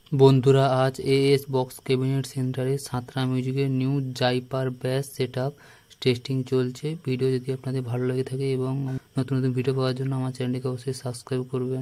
বন্ধুরা, আজ as box cabinet সেন্টারে সাঁতরা মিউজিকের নিউ জাইপার ব্যাস সেটআপ টেস্টিং চলছে। ভিডিও যদি আপনাদের ভালো লেগে থাকে এবং নতুন নতুন ভিডিও পাওয়ার জন্য আমার চ্যানেলটিকে অবশ্যই সাবস্ক্রাইব করবেন।